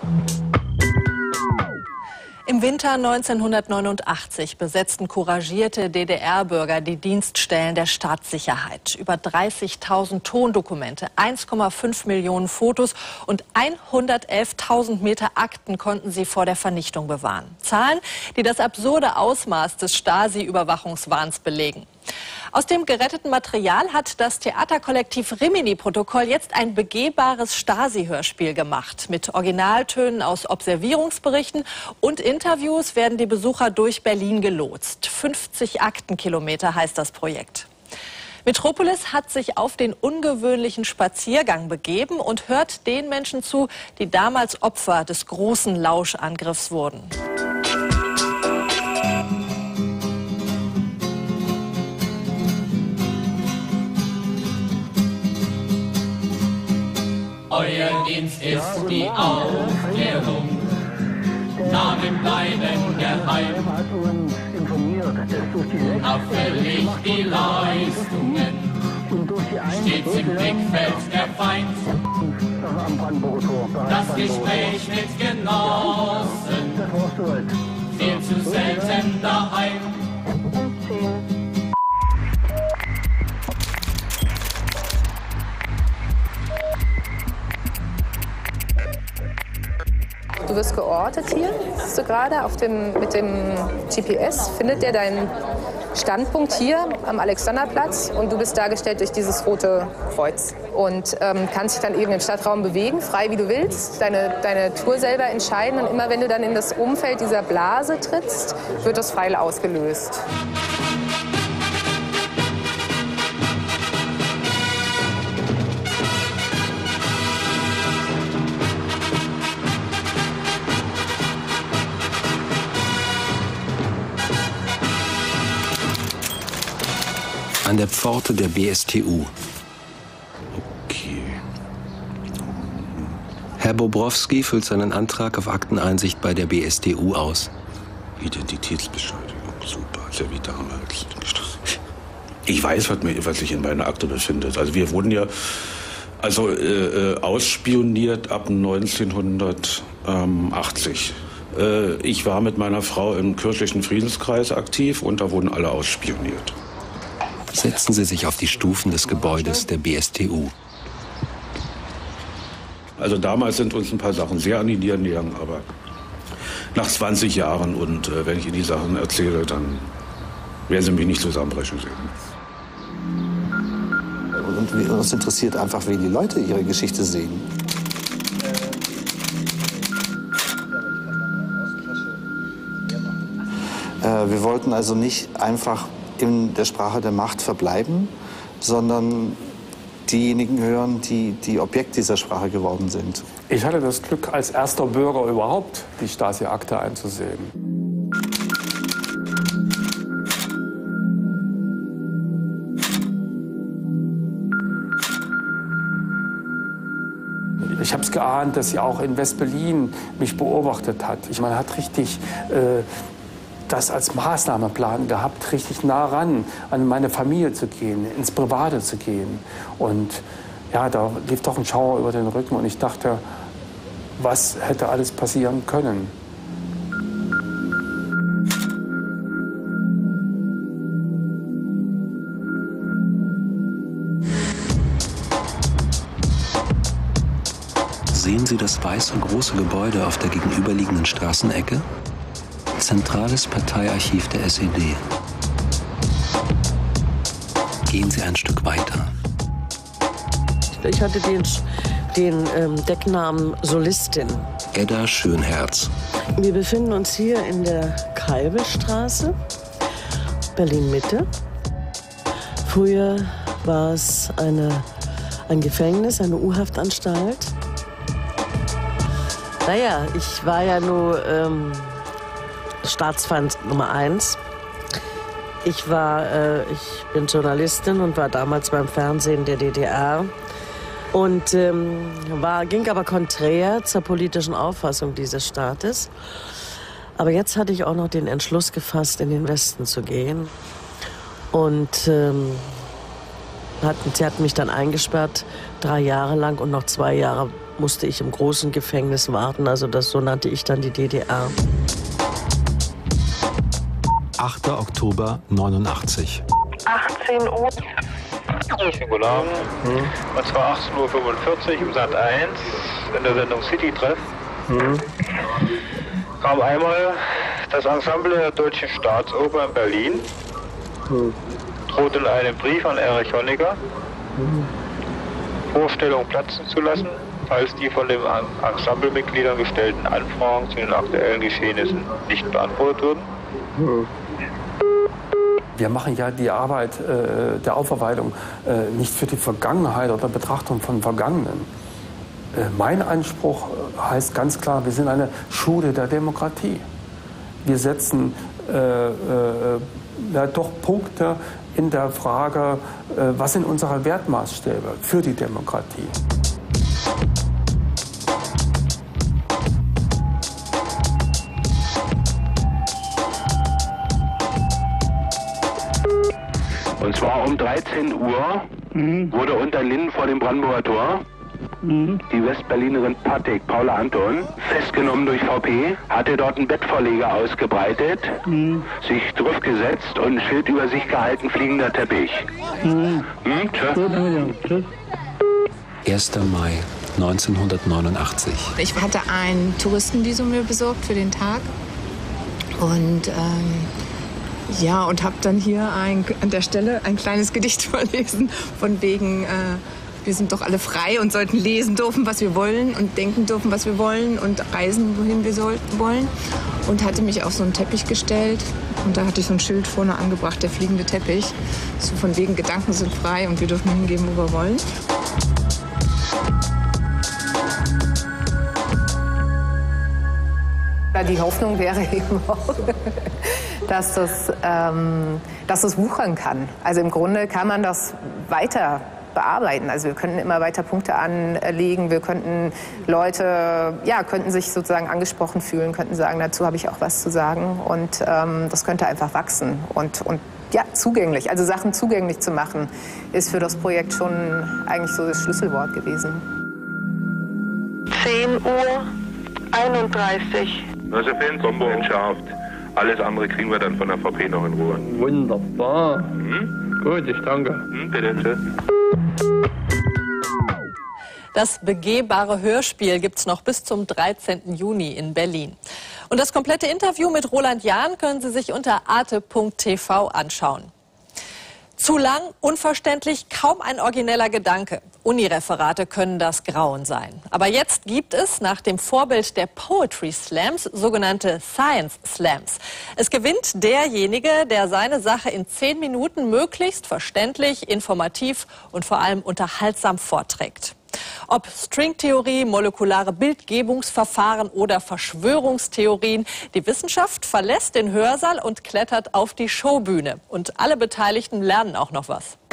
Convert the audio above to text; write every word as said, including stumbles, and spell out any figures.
Im Winter neunzehnhundertneunundachtzig besetzten couragierte D D R-Bürger die Dienststellen der Staatssicherheit. Über dreißigtausend Tondokumente, eins Komma fünf Millionen Fotos und hundertelftausend Meter Akten konnten sie vor der Vernichtung bewahren. Zahlen, die das absurde Ausmaß des Stasi-Überwachungswahns belegen. Aus dem geretteten Material hat das Theaterkollektiv Rimini-Protokoll jetzt ein begehbares Stasi-Hörspiel gemacht. Mit Originaltönen aus Observierungsberichten und Interviews werden die Besucher durch Berlin gelotst. fünfzig Aktenkilometer heißt das Projekt. Metropolis hat sich auf den ungewöhnlichen Spaziergang begeben und hört den Menschen zu, die damals Opfer des großen Lauschangriffs wurden. Euer Dienst ist die Aufklärung, Namen bleiben geheim. Auffällig die Leistungen, stets im Blickfeld der Feind. Das Gespräch mit Genossen, viel zu selten daheim. Du wirst geortet hier, siehst du gerade, auf dem, mit dem G P S findet der deinen Standpunkt hier am Alexanderplatz und du bist dargestellt durch dieses rote Kreuz und ähm, kannst dich dann eben im Stadtraum bewegen, frei wie du willst, deine, deine Tour selber entscheiden und immer wenn du dann in das Umfeld dieser Blase trittst, wird das Pfeil ausgelöst. An der Pforte der B S T U. Okay. Herr Bobrowski füllt seinen Antrag auf Akteneinsicht bei der B S T U aus. Identitätsbescheinigung, super, ist ja wie damals. Ich weiß, was, mir, was sich in meiner Akte befindet. Also wir wurden ja also äh, ausspioniert ab neunzehnhundertachtzig. Äh, ich war mit meiner Frau im kirchlichen Friedenskreis aktiv und da wurden alle ausspioniert. Setzen Sie sich auf die Stufen des Gebäudes der B S T U. Also damals sind uns ein paar Sachen sehr an die Nieren gegangen, aber nach zwanzig Jahren und äh, wenn ich Ihnen die Sachen erzähle, dann werden Sie mich nicht zusammenbrechen sehen. Und uns interessiert einfach, wie die Leute ihre Geschichte sehen. Äh, wir wollten also nicht einfach in der Sprache der Macht verbleiben, sondern diejenigen hören, die, die Objekt dieser Sprache geworden sind. Ich hatte das Glück, als erster Bürger überhaupt die Stasi-Akte einzusehen. Ich habe es geahnt, dass sie auch in West-Berlin mich beobachtet hat. Ich meine, hat richtig äh, das als Maßnahmeplan gehabt, richtig nah ran an meine Familie zu gehen, ins Private zu gehen. Und ja, da lief doch ein Schauer über den Rücken und ich dachte, was hätte alles passieren können? Sehen Sie das weiße große Gebäude auf der gegenüberliegenden Straßenecke? Zentrales Parteiarchiv der S E D. Gehen Sie ein Stück weiter. Ich hatte den, den ähm, Decknamen Solistin. Edda Schönherz. Wir befinden uns hier in der Kalbestraße, Berlin-Mitte. Früher war es eine, ein Gefängnis, eine U-Haftanstalt. Naja, ich war ja nur ähm, Staatsfeind Nummer eins. Ich war, äh, ich bin Journalistin und war damals beim Fernsehen der D D R und ähm, war, ging aber konträr zur politischen Auffassung dieses Staates. Aber jetzt hatte ich auch noch den Entschluss gefasst, in den Westen zu gehen. Und ähm, hat, sie hat mich dann eingesperrt, drei Jahre lang und noch zwei Jahre musste ich im großen Gefängnis warten. Also das, so nannte ich dann die D D R. achter Oktober neunundachtzig. achtzehn Uhr. Guten Abend. Mhm. Und zwar achtzehn Uhr fünfundvierzig im Sat eins in der Sendung City Treff. Mhm. Kam einmal das Ensemble der Deutschen Staatsoper in Berlin. Mhm. Droht in einem Brief an Erich Honecker, mhm. Vorstellung platzen zu lassen, falls die von den Ensemblemitgliedern gestellten Anfragen zu den aktuellen Geschehnissen nicht beantwortet würden. Mhm. Wir machen ja die Arbeit äh, der Aufarbeitung äh, nicht für die Vergangenheit oder Betrachtung von Vergangenen. Äh, mein Anspruch heißt ganz klar, wir sind eine Schule der Demokratie. Wir setzen äh, äh, ja, doch Punkte in der Frage, äh, was sind unsere Wertmaßstäbe für die Demokratie. Und zwar um dreizehn Uhr mhm. wurde unter Linden vor dem Brandenburger Tor mhm. die Westberlinerin Patek, Paula Anton, festgenommen durch V P, hatte dort einen Bettvorleger ausgebreitet, mhm. sich draufgesetzt und ein Schild über sich gehalten, fliegender Teppich. Mhm. Mhm, tschüss. erster Mai neunzehnhundertneunundachtzig. Ich hatte ein Touristenvisum mir besorgt für den Tag und ähm, ja, und habe dann hier ein, an der Stelle ein kleines Gedicht vorlesen, von wegen, äh, wir sind doch alle frei und sollten lesen dürfen, was wir wollen und denken dürfen, was wir wollen und reisen, wohin wir sollten wollen. Und hatte mich auf so einen Teppich gestellt und da hatte ich so ein Schild vorne angebracht, der fliegende Teppich. So von wegen, Gedanken sind frei und wir dürfen hingehen, wo wir wollen. Die Hoffnung wäre eben auch, dass das, ähm, dass das wuchern kann. Also im Grunde kann man das weiter bearbeiten. Also wir könnten immer weiter Punkte anlegen. Wir könnten Leute, ja, könnten sich sozusagen angesprochen fühlen, könnten sagen, dazu habe ich auch was zu sagen. Und ähm, das könnte einfach wachsen und, und ja, zugänglich. Also Sachen zugänglich zu machen, ist für das Projekt schon eigentlich so das Schlüsselwort gewesen. zehn Uhr einunddreißig. Josephine, Combo entschärft. Alles andere kriegen wir dann von der V P noch in Ruhe. Wunderbar. Hm? Gut, ich danke. Hm, bitte, tschüss. Das begehbare Hörspiel gibt's noch bis zum dreizehnten Juni in Berlin. Und das komplette Interview mit Roland Jahn können Sie sich unter arte punkt t v anschauen. Zu lang, unverständlich, kaum ein origineller Gedanke. Unireferate können das Grauen sein. Aber jetzt gibt es nach dem Vorbild der Poetry Slams sogenannte Science Slams. Es gewinnt derjenige, der seine Sache in zehn Minuten möglichst verständlich, informativ und vor allem unterhaltsam vorträgt. Ob Stringtheorie, molekulare Bildgebungsverfahren oder Verschwörungstheorien, die Wissenschaft verlässt den Hörsaal und klettert auf die Showbühne. Und alle Beteiligten lernen auch noch was.